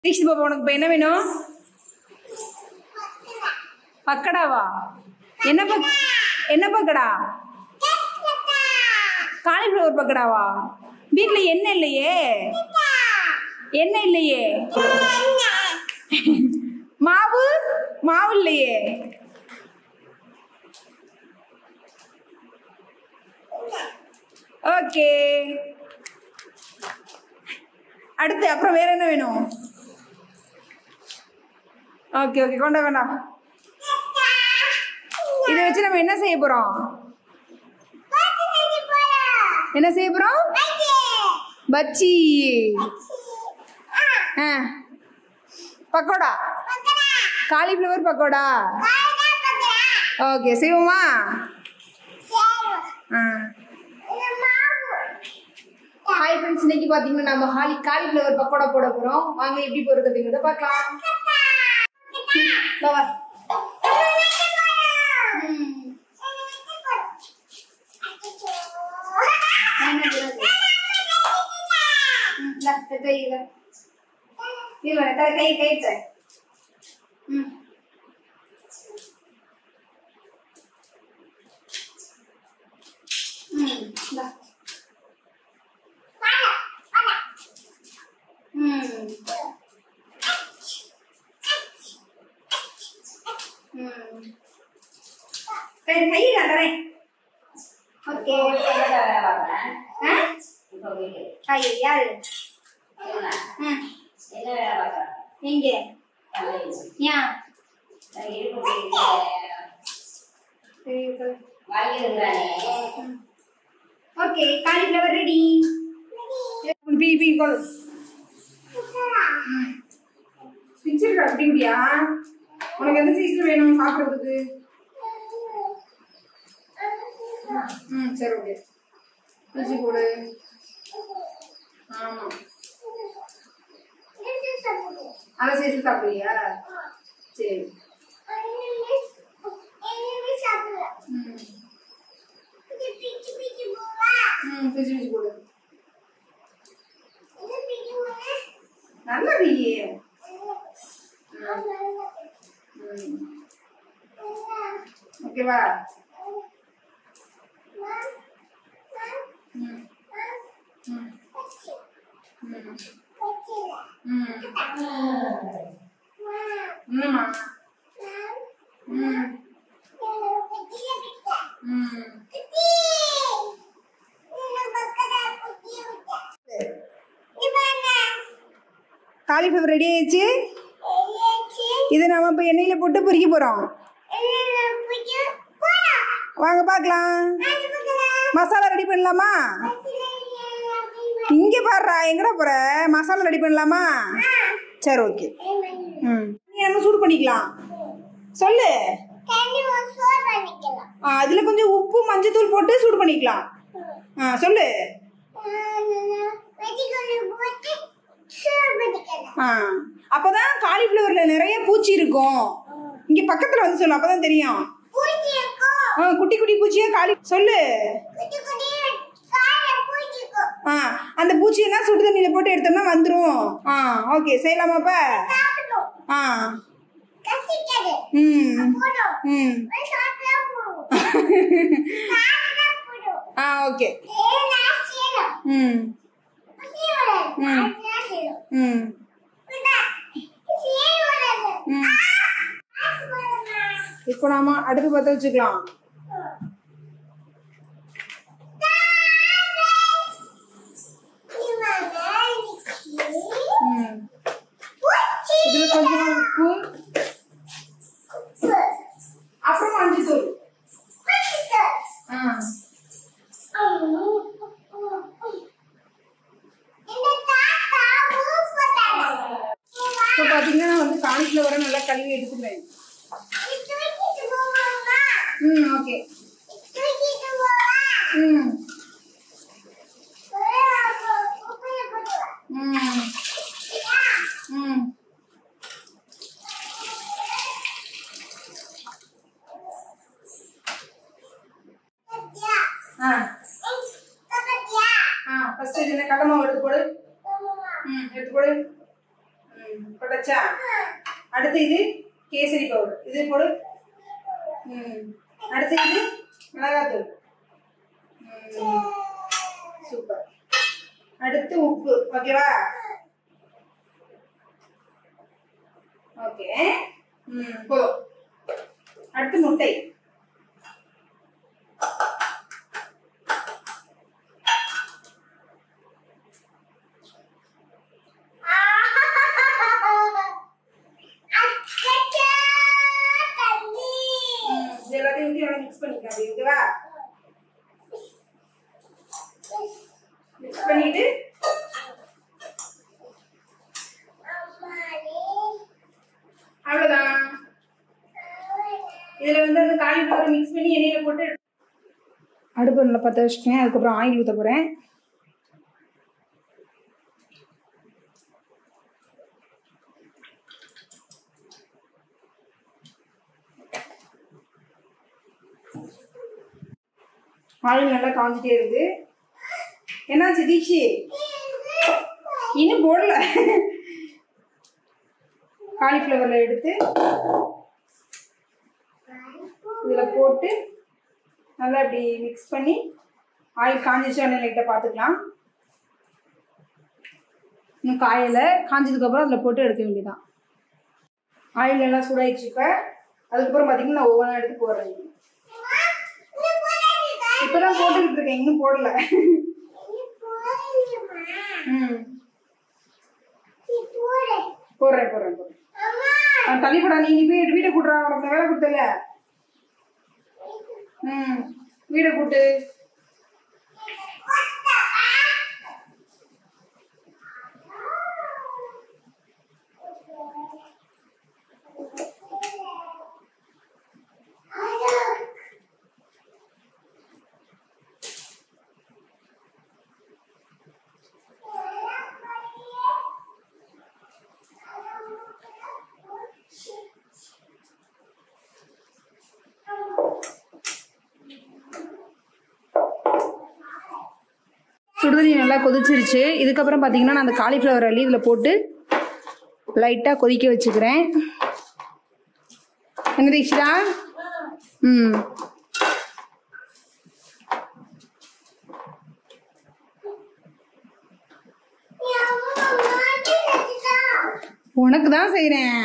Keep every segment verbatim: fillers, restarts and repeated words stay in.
தீக்ஷித் பாப்பா உனக்கு இப்போ என்ன வேணும்? பக்கடாவா? என்ன பக் என்ன பக்கடா? காலிஃப்ளவர் பக்கடாவா? வீட்டில் எண்ணெய் இல்லையே, எண்ணெய் இல்லையே, மாவு மாவு இல்லையே. ஓகே, அடுத்து அப்புறம் வேற என்ன வேணும்? ஓகே ஓகே கொண்டா கொண்டா. இதை வச்சு நம்ம என்ன செய்ய போறோம்? என்ன செய்ய போறோம்? பச்சி. ஆ, பக்கோடா, காலிஃப்ளவர் பக்கோடா. ஓகே செய்வோமா? ஆ, ஹாய் ஃப்ரெண்ட்ஸ், இன்னைக்கு பார்த்தீங்கன்னா நம்ம ஹாலி காலிஃப்ளவர் பக்கோடா போட போகிறோம். வாங்க எப்படி போடுறது அப்படிங்கிறத பார்க்கலாம். கை கை ம் ஓகே, காலிஃப்ளவர் ரெடி. பி பி கோல் பிச்சிருக்கா அப்படி இப்படியா? உனக்கு எந்த சைஸ்ல வேணும் சாப்பிட்றதுக்கு? ம் சரி ஓகே, பிச்சு போடு. ஆமாம், அதை சேர்த்து சாப்பிடுவியா? சரி. ம் ம் பிச்சு பிச்சு போடு. நல்லா பிடியே. ஓகேவா? ம் ம் என்னம்மா? ம் ம் காலிஃப்ளவர் ரெடி ஆயிடுச்சு. இதை நம்ம இப்போ எண்ணெயில் போட்டு பொரிக்க போகிறோம். வாங்க பார்க்கலாம். மசாலா ரெடி பண்ணலாமா? இங்கே பாடுறா, எங்கடா போகிற? மசாலா ரெடி பண்ணலாமா? சரி ஓகே. ம் நம்ம சூடு பண்ணிக்கலாம். சொல்லு. ஆ, அதில் கொஞ்சம் உப்பு மஞ்சத்தூள் போட்டு சூடு பண்ணிக்கலாம். ஆ சொல்லு. ஆ, அப்பதான் காலிஃப்ளவர்ல நிறைய பூச்சி இருக்கும். இங்க பக்கத்துல வந்து சொல்லு, அப்பதான் தெரியும். குட்டி குட்டி பூச்சியா காலி சொல்லு. ஆ, அந்த பூச்சியெல்லாம் சுடு தண்ணியில போட்டு எடுத்தோம்னா வந்துரும். ஆ ஓகே, செய்யலாமா அப்ப? ஆ ம் ம் ஆ ஓகே. ம் ம் ம் இப்போ நாம அடுப்பு பற்ற வச்சுக்கலாம். இதுல கொஞ்சம் உப்பு, அப்புறம் மஞ்சத்தூள். இப்போ பாத்தீங்கன்னா நான் வந்து காலிஃப்ளவரை நல்லா கழுவி எடுத்துக்கிறேன். ம் ஓகே. ம் ம் ம் ஆ ஆ ஃபர்ஸ்ட் இதுல கடலை மாவு எடுத்து போடு. ம் எடுத்து போடு. ம் போட்டாச்சா? அடுத்து இது கேசரி பவுடர், இது போடு. ம் அடுத்து இது மிளகாத்தூள். ம் சூப்பர். அடுத்து உப்பு. ஓகேவா? ஓகே. ம் போதும். அடுத்து முட்டை. எல்லாத்தையும் வந்து எவ்வளோ மிக்ஸ் பண்ணிக்கலாம். ஓகேவா? மிக்ஸ் பண்ணிட்டு அவ்வளோதான். இதில் வந்து அந்த காலிஃப்ளவர் மிக்ஸ் பண்ணி எண்ணெயில் போட்டு அடுப்பு நல்லா பற்ற வச்சுட்டேன். அதுக்கப்புறம் ஆயில் ஊற்ற போகிறேன். ஆயில் நல்லா காஞ்சிட்டே இருக்கு. என்னாச்சு தீக்ஷி? இன்னும் போடல. காலிஃப்ளவரில் எடுத்து இதில் போட்டு நல்லா இப்படி மிக்ஸ் பண்ணி ஆயில் காஞ்சிச்சானு லைட்டாக பார்த்துக்கலாம். இன்னும் காயில் காஞ்சதுக்கப்புறம் அதில் போட்டு எடுக்க வேண்டியதான். ஆயில் எல்லாம் சூடாயிடுச்சு. இப்போ அதுக்கப்புறம் பார்த்தீங்கன்னா நான் ஒவ்வொன்றா எடுத்து போடுறேன். இப்பதான் போட்டுக்கிட்டு இருக்கேன், இன்னும் போடல. ம் போடுறேன் போடுறேன் போடுறேன். தள்ளிப்படா, நீ நீ போய் வீட்டை கூட்டுறா. உனக்கு வேலை கொடுத்தல. ம் வீடை கூட்டு. சுடுதண்ணி நல்லா கொதிச்சிருச்சு. இதுக்கப்புறம் பார்த்தீங்கன்னா நான் அந்த காலிஃப்ளவர் அள்ளி இதில் போட்டு லைட்டாக கொதிக்க வச்சுக்கிறேன். என்ன தீக்ஷிதா? ம் உனக்கு தான் செய்கிறேன்.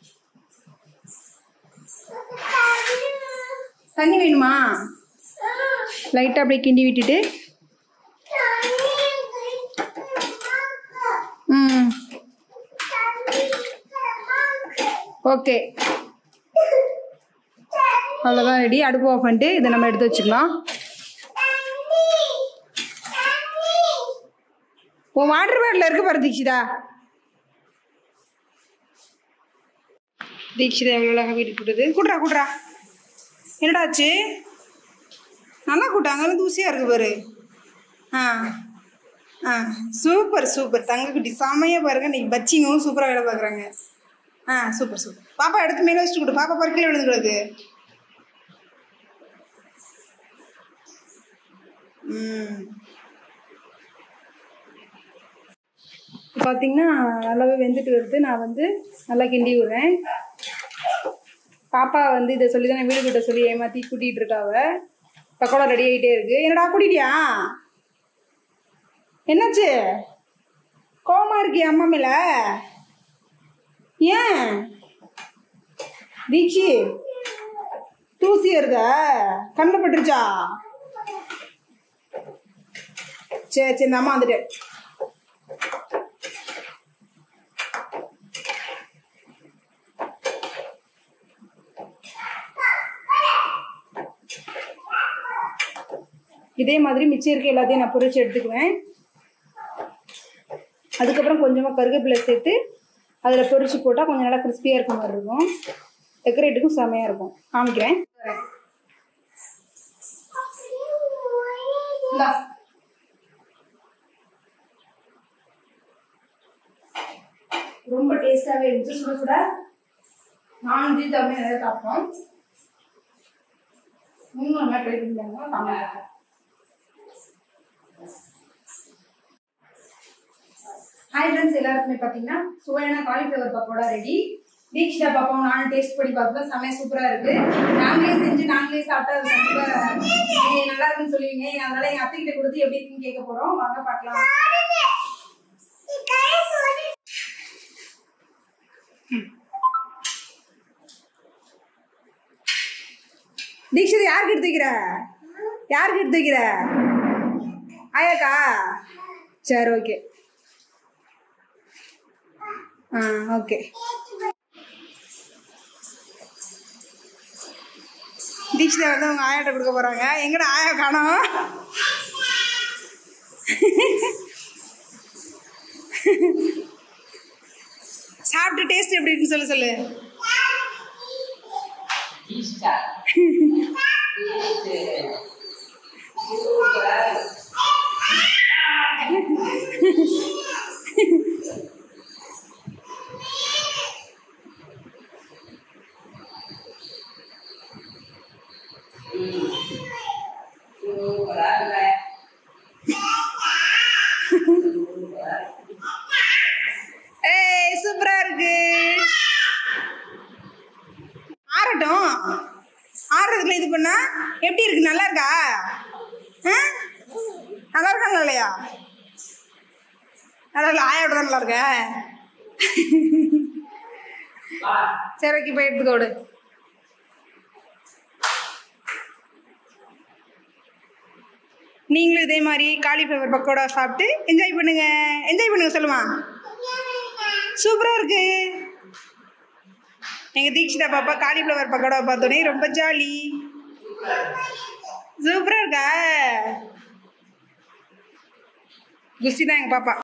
தண்ணி வேணுமா? லைட்டாக அப்படியே கிண்டி விட்டுட்டு ம் ஓகே அவ்வளோதான், ரெடி. அடுப்பு ஆஃப் பண்ணிட்டு இதை நம்ம எடுத்து வச்சுக்கலாம். உன் வாட்டர் பாட்டில் இருக்கு பாரு தீக்ஷிதா. தீக்ஷிதா எவ்வளோ அழகாக வீட்டுக்கு கூட்டுது. கூட்டுறா கூட்டுறா. என்னடாச்சு? நல்லா கூட்டாங்க, தூசியாக இருக்கு பாரு. ஆ ஆ சூப்பர் சூப்பர். தங்கக்குட்டி செமையாக பாருங்க. இன்னைக்கு பச்சிங்கவும் சூப்பராக வேலை பார்க்குறாங்க. ஆ சூப்பர் சூப்பர். பாப்பா எடுத்து மேலே வச்சுட்டு கொடு. பாப்பா பருக்கில் விழுந்து கிடக்கு. ம் பார்த்தீங்கன்னா நல்லாவே வெந்துட்டு வருது. நான் வந்து நல்லா கிண்டி விடுறேன். பாப்பா வந்து இதை சொல்லி தான் வீடு கிட்ட சொல்லி ஏமாற்றி கூட்டிகிட்டு இருக்காவ. பக்கோடா ரெடி ஆகிட்டே இருக்கு. என்னடா கூட்டிட்டியா? என்னாச்சு? கோவமா இருக்கியா அம்மா மேல? ஏன் தீக்ஷி? தூசி வருதா? கண்ணில் பட்டுருச்சா? சரி சரி, இந்த அம்மா வந்துட்டு. இதே மாதிரி மிச்சம் இருக்க எல்லாத்தையும் நான் பொரிச்சு எடுத்துக்குவேன். அதுக்கப்புறம் கொஞ்சமாக கருவேப்பிலை சேர்த்து அதில் பொரிச்சு போட்டால் கொஞ்சம் நல்லா கிறிஸ்பியாக இருக்க மாதிரி இருக்கும். டெக்கரேட்டுக்கும் செமையாக இருக்கும். காமிக்கிறேன். ரொம்ப டேஸ்டாகவே இருந்துச்சு. சுட சுட நான் தமிழ் நிறைய சாப்பிட்டோம். இன்னும் நல்லா ட்ரை பண்ணிட்டாங்க. தமிழ் ஹாய் ஃப்ரெண்ட்ஸ், எல்லாருக்குமே பார்த்தீங்கன்னா சுவையான காலிஃப்ளவர் பக்கோடா ரெடி. தீக்ஷிதா பாப்பாவும் நானும் டேஸ்ட் பண்ணி பார்த்தா செமையா சூப்பராக இருக்கு. நாங்களே செஞ்சு நாங்களே சாப்பிட்டா அது ரொம்ப நல்லா இருக்குன்னு சொல்லுவீங்க. அதனால எங்கள் அத்தைக்கிட்ட கொடுத்து எப்படி இருக்குன்னு கேட்க போகிறோம். வாங்க பார்க்கலாம். தீக்ஷிதா யாருக்கு எடுத்துக்கிற யாருக்கு எடுத்துக்கிற ஆயாக்கா? சரி, ஓகே. ஆ, ஓகே. தீக்ஷிதா வந்து உங்க ஆயாட்ட கொடுக்க போறாங்க. எங்கடா ஆயா காணோம்? சாப்பிட்டு டேஸ்ட் எப்படி இருக்குன்னு சொல்லு சொல்லு. ஏய், சூப்பரா இருக்கு. ஆறட்டும். ஆறுறதுக்குள்ள இது பண்ணா எப்படி இருக்கு? நல்லா இருக்கா? நல்லா இருக்கா? இல்லையா? நல்லா இல்லை. ஆயோட தான் நல்லா இருக்க. சரி, ஓகே, போய் எடுத்துக்கோடு. நீங்களும் இதே மாதிரி காலிஃப்ளவர் பக்கோடா சாப்பிட்டு என்ஜாய் பண்ணுங்க. என்ஜாய் பண்ணுங்க சொல்லுமா. சூப்பரா இருக்கு. எங்க தீக்ஷிதா பாப்பா காலிஃப்ளவர் பக்கோடா பார்த்தோன்னே ரொம்ப ஜாலி. சூப்பரா இருக்கா? குஷி தான் எங்க பாப்பா.